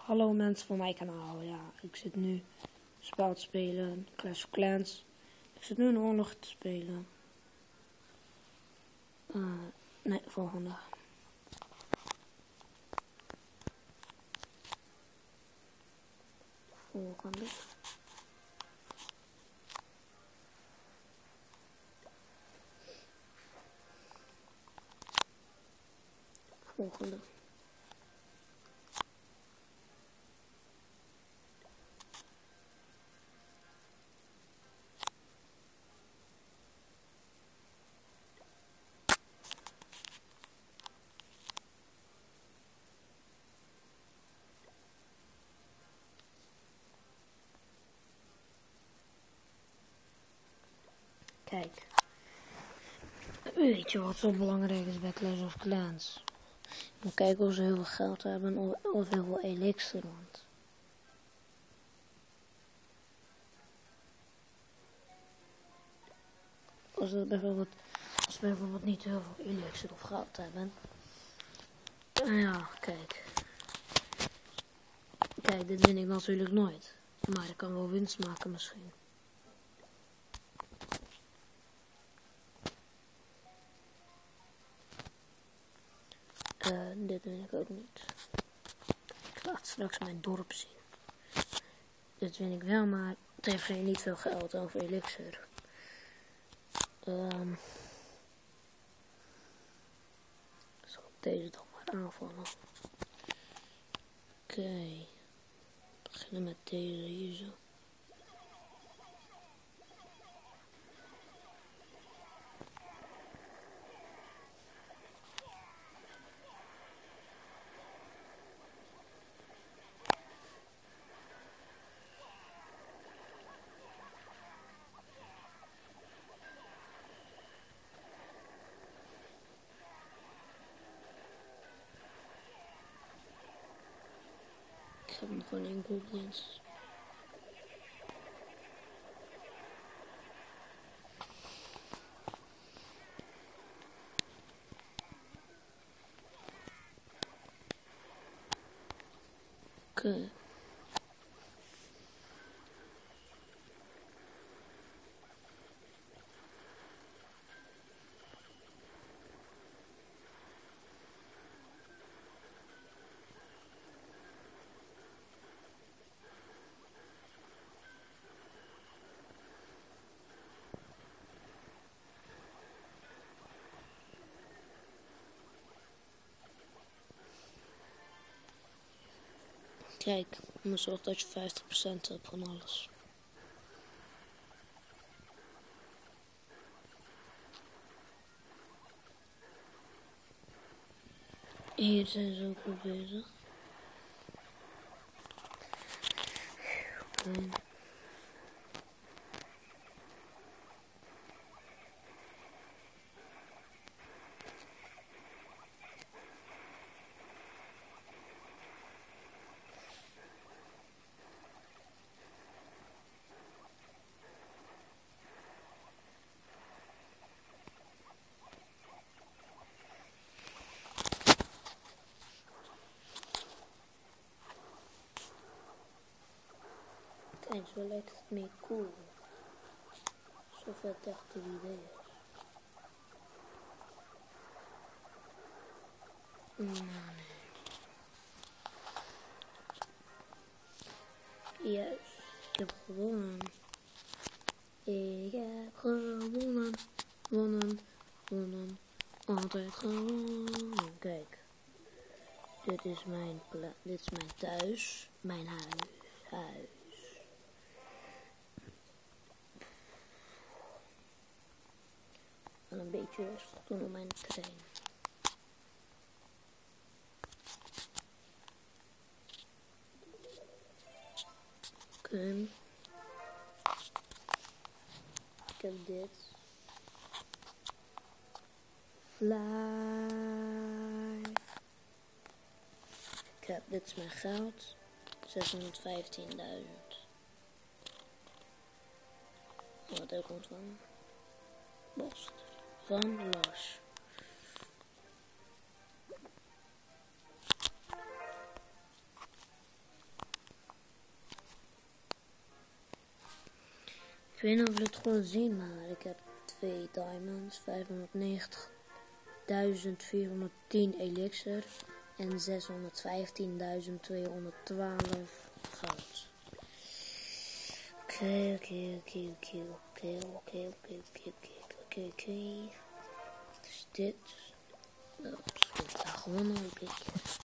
Hallo mensen van mijn kanaal. Ja, ik zit nu spel te spelen, Clash of Clans. Ik zit nu een oorlog te spelen. Nee, volgende. Volgende. Volgende. Kijk. Weet je wat zo belangrijk is bij Clash of Clans? Moet kijken of ze heel veel geld hebben of heel veel elixir. Want als ze bijvoorbeeld niet heel veel elixir of geld hebben. Ja, kijk. Kijk, dit win ik natuurlijk nooit. Maar ik kan wel winst maken misschien. Dit win ik ook niet. Ik laat straks mijn dorp zien. Dit win ik wel, maar het heeft niet veel geld over elixir. Zal ik deze dan maar aanvallen. Oké. Beginnen met deze hier zo. Ik heb nog een ingredients. Oké. Kijk, maar zorg dat je 50% hebt van alles. Hier zijn ze ook al bezig. Oké. Kijk, zo lijkt het mee cool. Zo vet echt het idee is. Nee. Juist, ik heb gewonnen. Ik heb gewonnen. Gewonnen. Altijd gewonnen. Kijk. Dit is mijn thuis. Mijn huis. En een beetje rustig doen op mijn trein. Oké. Ik heb dit. Fly. Dit is mijn geld. 615.000. Wat ook ontvangen. Post van Lars. Ik weet niet of jullie het gewoon zien, maar ik heb 2 diamonds, 590.410 elixir en 615.212 goud. Oké. Dus dit. Nou, ik ga gewoon nog een blikje.